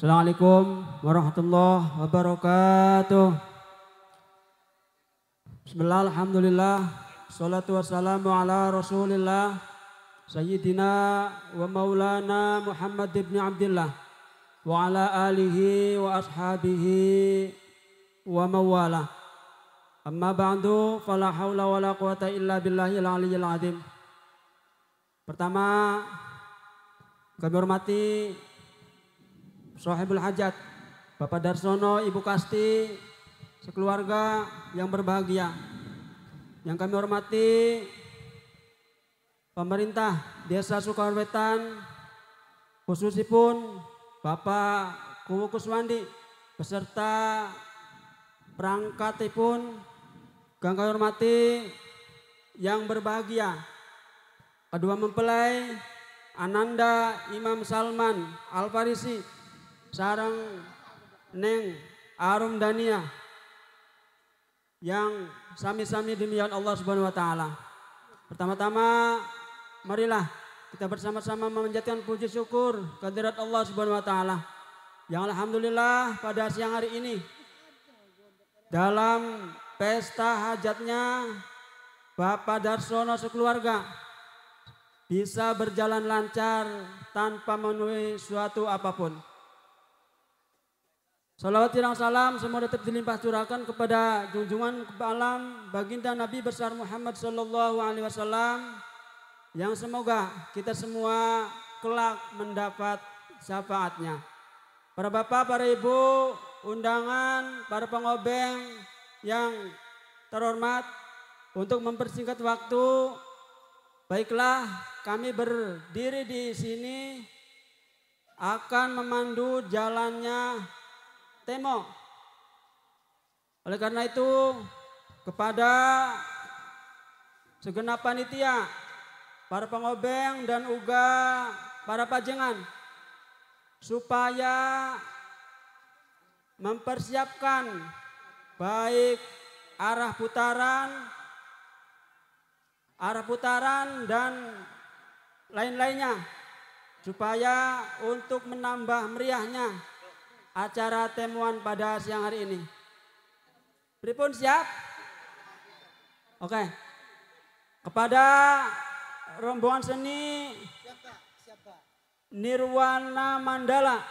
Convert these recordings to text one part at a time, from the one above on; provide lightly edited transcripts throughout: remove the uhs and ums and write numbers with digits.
Assalamualaikum warahmatullahi wabarakatuh. Bismillah, alhamdulillah, salatu wassalamu ala rasulillah, sayyidina wa maulana Muhammad ibn Abdillah, wa ala alihi wa ashabihi wa mawala. Amma ba'du, fala hawla wa la quwata illa billahil aliyyil azim. Pertama, kami hormati Sohibul Hajat, Bapak Darsono, Ibu Kasti, sekeluarga yang berbahagia. Yang kami hormati pemerintah Desa Sukawetan, khususipun Bapak Kuwu Kuswandi, beserta perangkatipun kami hormati yang berbahagia. Kedua mempelai Ananda Imam Salman Al-Farisi, sarang Neng Arum Dania, yang sami-sami demikian Allah Subhanahu wa taala. Pertama-tama marilah kita bersama-sama memanjatkan puji syukur kehadirat Allah Subhanahu wa taala yang alhamdulillah pada siang hari ini dalam pesta hajatnya Bapak Darsono sekeluarga bisa berjalan lancar tanpa memenuhi suatu apapun. Salawat dan salam semua tetap dilimpah curahkan kepada junjungan alam baginda Nabi besar Muhammad sallallahu alaihi wasallam, yang semoga kita semua kelak mendapat syafaatnya. Para bapak, para ibu, undangan, para pengobeng yang terhormat, untuk mempersingkat waktu, baiklah kami berdiri di sini akan memandu jalannya Temo. Oleh karena itu, kepada segenap panitia, para pengobeng dan uga para pajengan, supaya mempersiapkan baik arah putaran dan lain-lainnya, supaya untuk menambah meriahnya acara temuan pada siang hari ini. Pripun siap? Oke. Kepada rombongan seni Nirwana Mandala,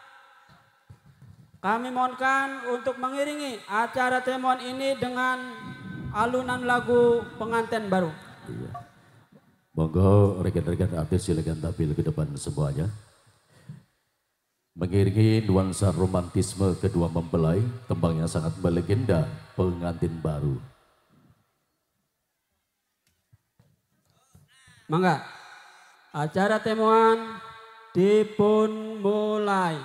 kami mohonkan untuk mengiringi acara temuan ini dengan alunan lagu pengantin baru. Iya. Monggo rekan-rekan artis silakan tampil ke depan semuanya. Mengiringi nuansa romantisme kedua mempelai, tembang yang sangat melegenda, pengantin baru. Mangga, acara temuan dipun mulai.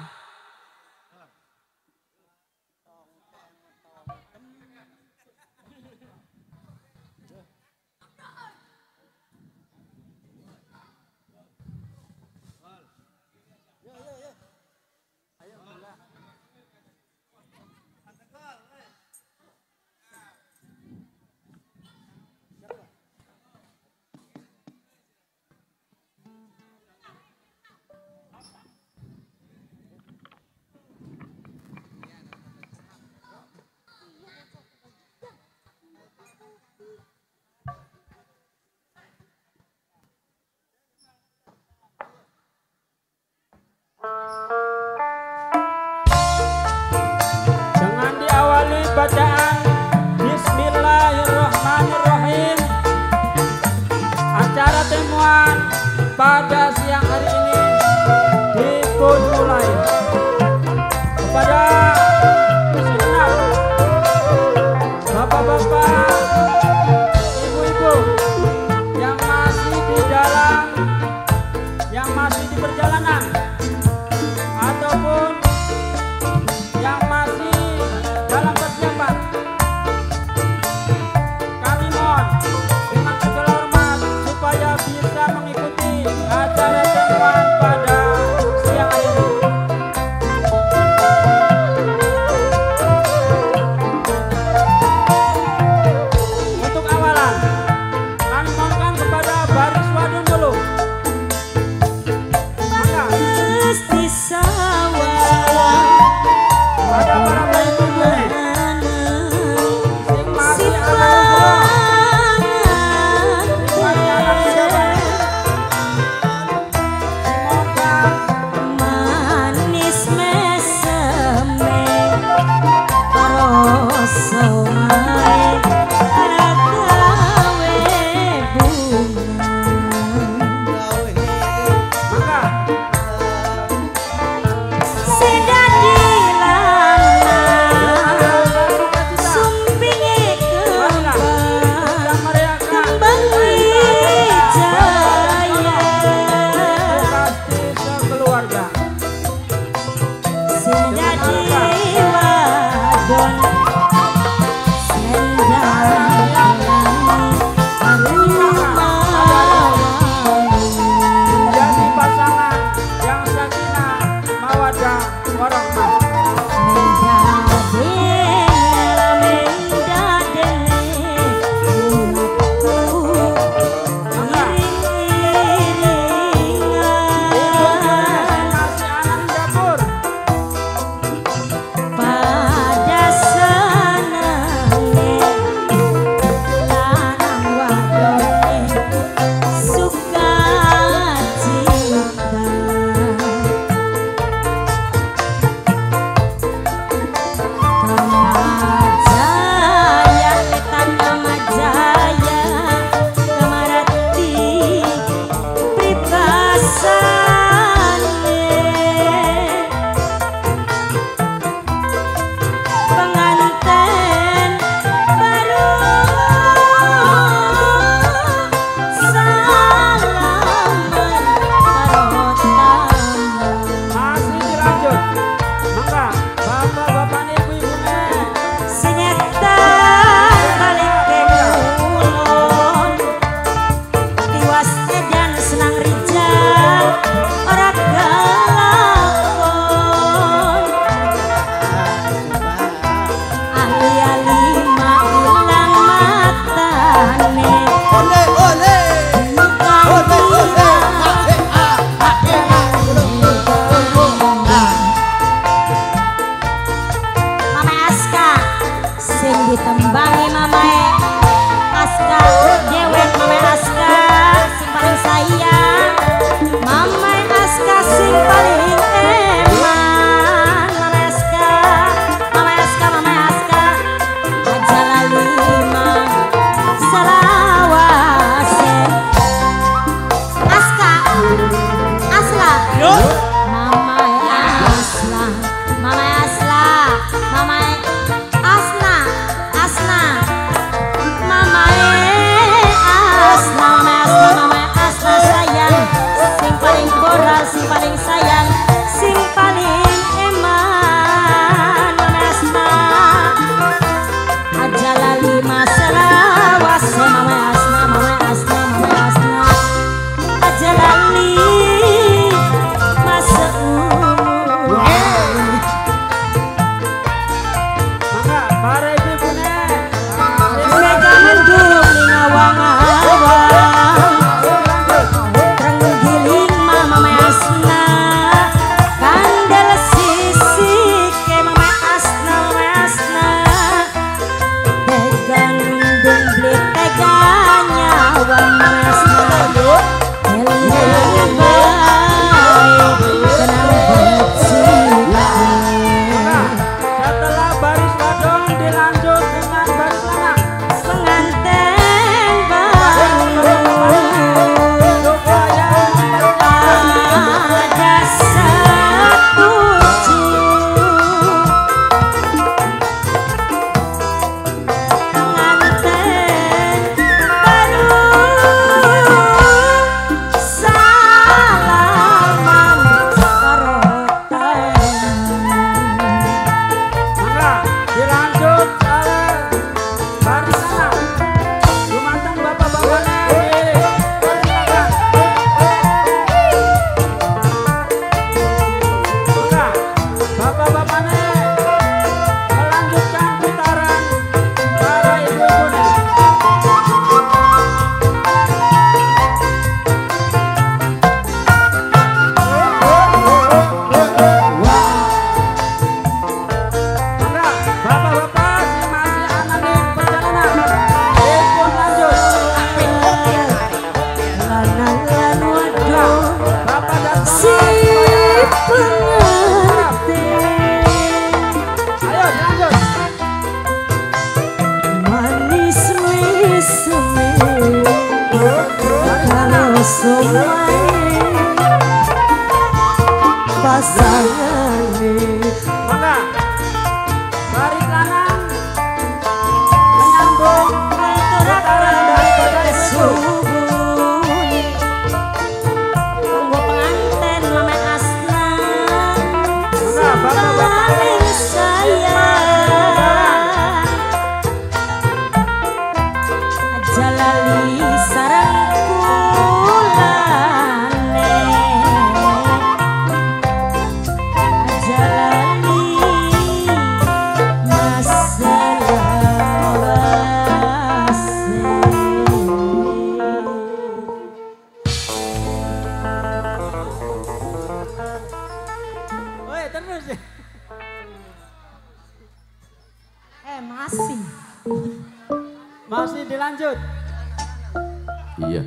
Dengan diawali bacaan Bismillahirrahmanirrahim, acara temuan pada siang hari ini dipun mulai. Kepada segenap bapak-bapak, ibu-ibu yang masih di dalam, yang masih di perjalanan, ataupun yang masih dalam persiapan, kami mohon dengan segala hormat supaya bisa mengikuti acara temuan pada siang hari ini. terus. Masih. Masih dilanjut. Iya.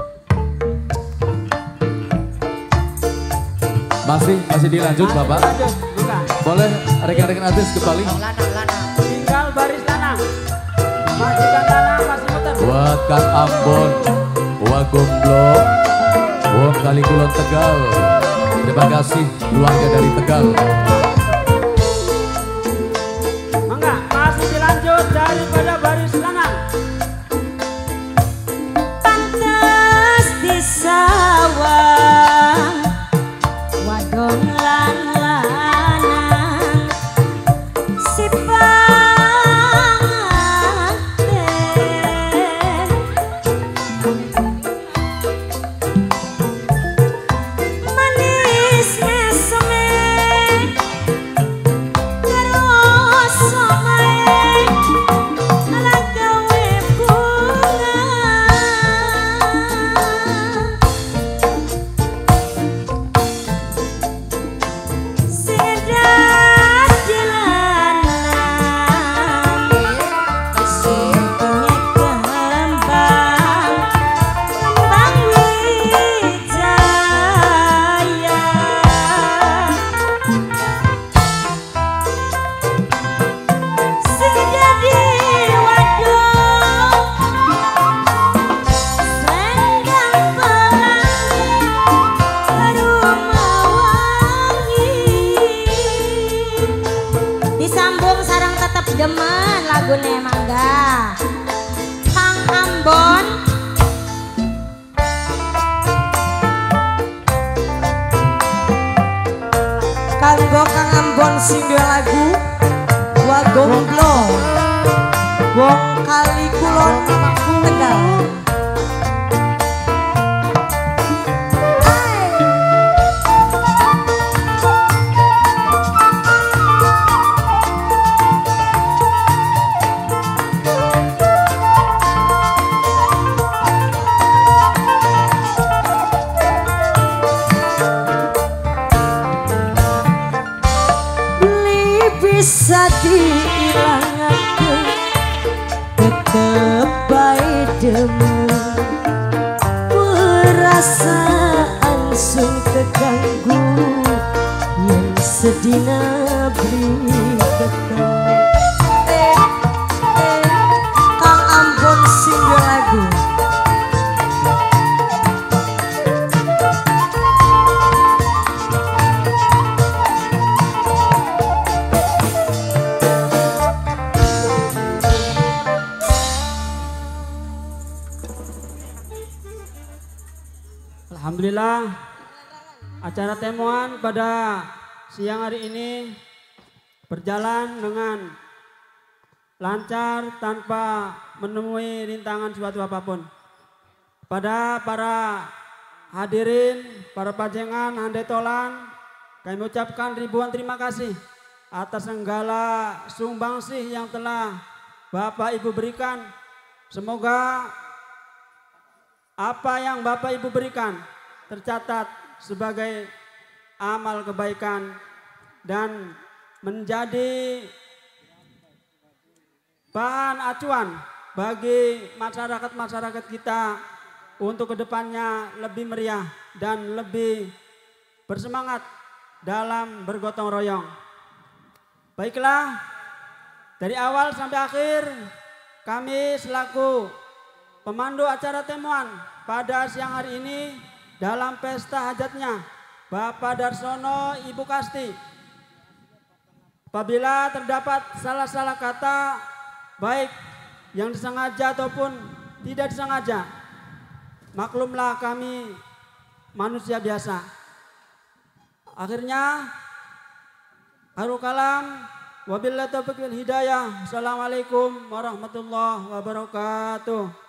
Masih dilanjut Bapak. Dilanjut, bukan. Boleh rekan-rekan artis kembali. Tinggal baris lanang. Majikan lanang masih muter. Buat Kang Ambon, Wagomblo, Wong Kalikulon Tegal. Terima kasih keluarga dari Tegal. Mangga, masih dilanjut daripada baris lanang. Pantes di sawah wadon lan lanang si manis esme terus somae ala gawe bunga sedas jalanan simpulnya kembang wijaya sejadi wadon senggang pelangi rumah wangi disambung sarang tetep demen lagune mangga Kang Ambon kanggo Kang Ambon sing duwe lagu Wagomblo Wong Kalikulon Tegal. Beli bisa diilangake tetep bae demu perasaan sun keganggu yang sedina beri ketemu Kang Ambon sing duwe lagu Alhamdulillah acara temuan pada siang hari ini berjalan dengan lancar tanpa menemui rintangan suatu apapun. Pada para hadirin, para pajengan, handai tolan, kami ucapkan ribuan terima kasih atas segala sumbangsih yang telah Bapak Ibu berikan. Semoga apa yang Bapak Ibu berikan tercatat sebagai amal kebaikan dan menjadi bahan acuan bagi masyarakat-masyarakat kita untuk kedepannya lebih meriah dan lebih bersemangat dalam bergotong royong. Baiklah, dari awal sampai akhir kami selaku pemandu acara temuan pada siang hari ini dalam pesta hajatnya Bapak Darsono, Ibu Kasti. Apabila terdapat salah-salah kata baik yang disengaja ataupun tidak disengaja, maklumlah kami manusia biasa. Akhirnya haru kalam, wabillahi taufiq wal hidayah. Assalamualaikum warahmatullahi wabarakatuh.